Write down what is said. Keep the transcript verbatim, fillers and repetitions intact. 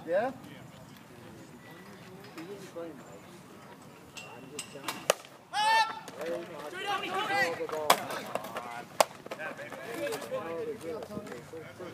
Yeah? He didn't play much. I'm just telling you. Hey, the ball.